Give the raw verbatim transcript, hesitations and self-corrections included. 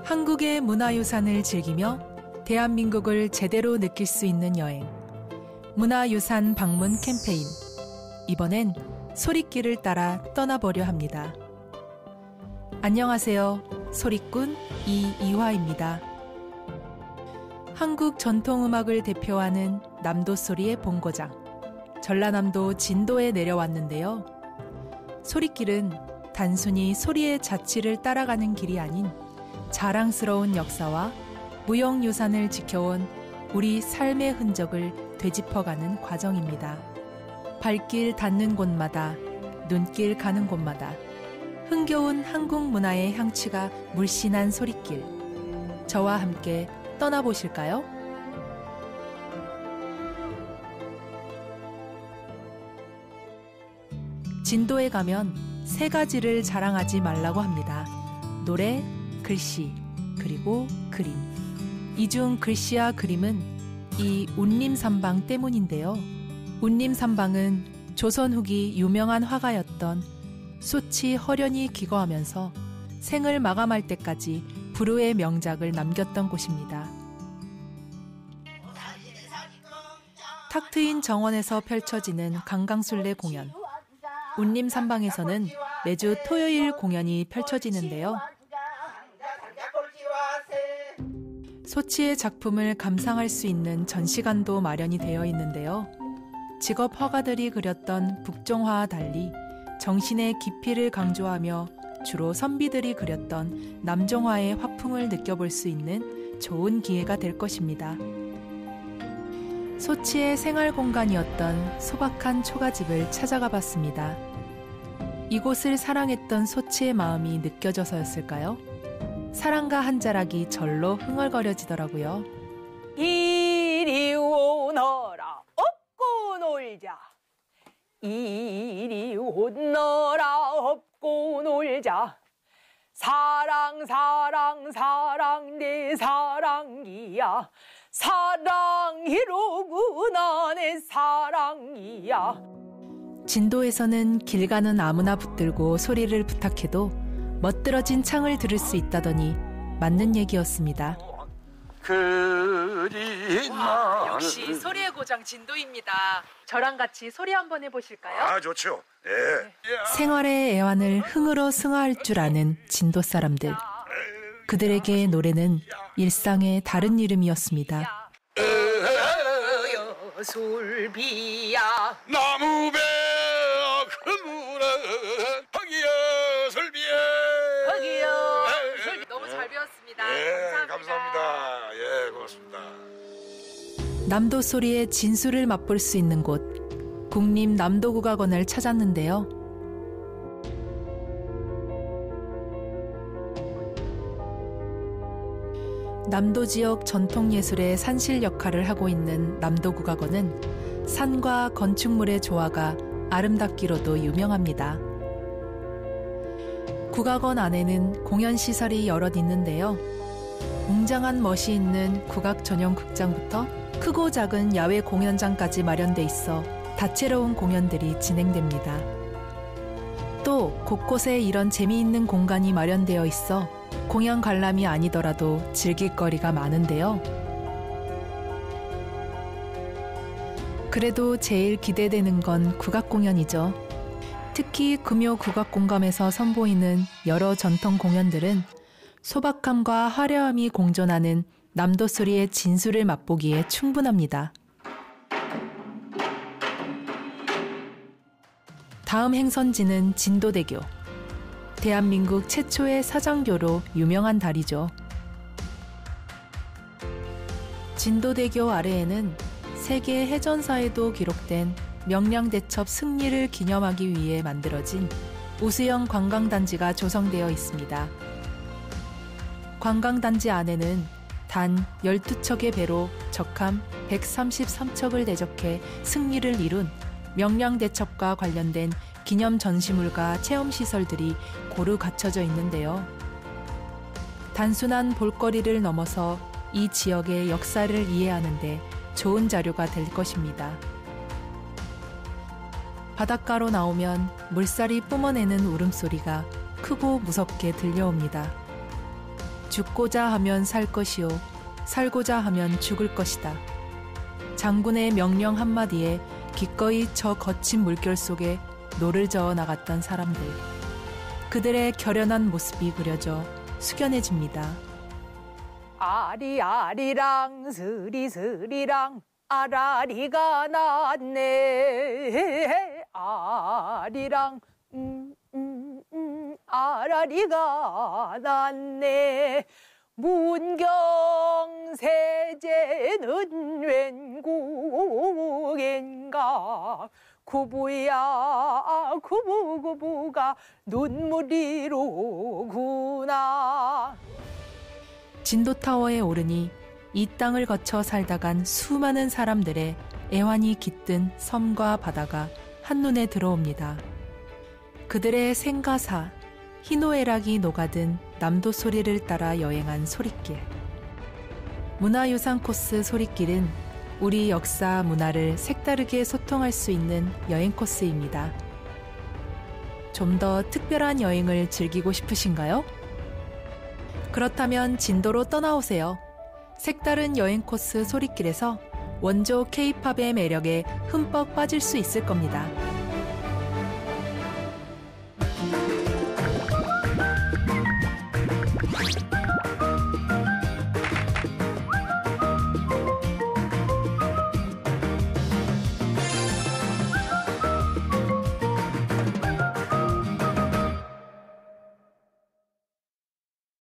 한국의 문화유산을 즐기며 대한민국을 제대로 느낄 수 있는 여행. 문화유산 방문 캠페인. 이번엔 소리길을 따라 떠나보려 합니다. 안녕하세요. 소리꾼 이이화입니다. 한국 전통음악을 대표하는 남도소리의 본고장, 전라남도 진도에 내려왔는데요. 소리길은 단순히 소리의 자취를 따라가는 길이 아닌 자랑스러운 역사와 무형유산을 지켜온 우리 삶의 흔적을 되짚어가는 과정입니다. 발길 닿는 곳마다, 눈길 가는 곳마다 흥겨운 한국 문화의 향취가 물씬한 소리길. 저와 함께 떠나보실까요? 진도에 가면 세 가지를 자랑하지 말라고 합니다. 노래, 글씨, 그리고 그림. 이 중 글씨와 그림은 이 운림산방 때문인데요. 운림산방은 조선 후기 유명한 화가였던 수치 허련이 기거하면서 생을 마감할 때까지 불후의 명작을 남겼던 곳입니다. 탁 트인 정원에서 펼쳐지는 강강술래 공연. 운림산방에서는 매주 토요일 공연이 펼쳐지는데요. 소치의 작품을 감상할 수 있는 전시관도 마련이 되어 있는데요. 직업 화가들이 그렸던 북종화와 달리 정신의 깊이를 강조하며 주로 선비들이 그렸던 남종화의 화풍을 느껴볼 수 있는 좋은 기회가 될 것입니다. 소치의 생활 공간이었던 소박한 초가집을 찾아가 봤습니다. 이곳을 사랑했던 소치의 마음이 느껴져서였을까요? 사랑과 한자락이 절로 흥얼거려지더라고요. 이리 오너라 업고 놀자. 이리 오너라 업고 놀자. 사랑 사랑 사랑 내 사랑이야. 사랑이로구나 내 사랑이야. 진도에서는 길 가는 아무나 붙들고 소리를 부탁해도 멋들어진 창을 들을 수 있다더니 맞는 얘기였습니다. 그리나 역시 소리의 고장 진도입니다. 저랑 같이 소리 한번 해보실까요? 아 좋죠. 예. 생활의 애환을 흥으로 승화할 줄 아는 진도 사람들. 그들에게 노래는 일상의 다른 이름이었습니다. 술비야 나무배 그물은 허기야 설비야 거기요. 너무 잘 배웠습니다. 예, 감사합니다. 예, 고맙습니다. 남도 소리의 진수를 맛볼 수 있는 곳, 국립 남도국악원을 찾았는데요. 남도 지역 전통예술의 산실 역할을 하고 있는 남도국악원은 산과 건축물의 조화가 아름답기로도 유명합니다. 국악원 안에는 공연시설이 여럿 있는데요. 웅장한 멋이 있는 국악 전용 극장부터 크고 작은 야외 공연장까지 마련돼 있어 다채로운 공연들이 진행됩니다. 또 곳곳에 이런 재미있는 공간이 마련되어 있어 공연 관람이 아니더라도 즐길 거리가 많은데요. 그래도 제일 기대되는 건 국악 공연이죠. 특히 금요 국악공감에서 선보이는 여러 전통 공연들은 소박함과 화려함이 공존하는 남도소리의 진수를 맛보기에 충분합니다. 다음 행선지는 진도대교. 대한민국 최초의 사장교로 유명한 다리죠. 진도대교 아래에는 세계 해전사에도 기록된 명량대첩 승리를 기념하기 위해 만들어진 우수형 관광단지가 조성되어 있습니다. 관광단지 안에는 단 열두 척의 배로 적함 백삼십삼 척을 대적해 승리를 이룬 명량대첩과 관련된 기념 전시물과 체험시설들이 고루 갖춰져 있는데요. 단순한 볼거리를 넘어서 이 지역의 역사를 이해하는 데 좋은 자료가 될 것입니다. 바닷가로 나오면 물살이 뿜어내는 울음소리가 크고 무섭게 들려옵니다. 죽고자 하면 살 것이요 살고자 하면 죽을 것이다. 장군의 명령 한마디에 기꺼이 저 거친 물결 속에 노를 저어 나갔던 사람들. 그들의 결연한 모습이 그려져 숙연해집니다. 아리아리랑 스리스리랑 아라리가 났네. 아리랑 음, 음, 음, 아라리가 났네. 문경세제는 웬 국인가. 구부야 구부구부가 눈물이로구나. 진도타워에 오르니 이 땅을 거쳐 살다간 수많은 사람들의 애환이 깃든 섬과 바다가 한눈에 들어옵니다. 그들의 생가사, 희노애락이 녹아든 남도 소리를 따라 여행한 소리길. 문화유산 코스 소리길은 우리 역사, 문화를 색다르게 소통할 수 있는 여행 코스입니다. 좀 더 특별한 여행을 즐기고 싶으신가요? 그렇다면 진도로 떠나오세요. 색다른 여행 코스 소리길에서 원조 K-팝의 매력에 흠뻑 빠질 수 있을 겁니다.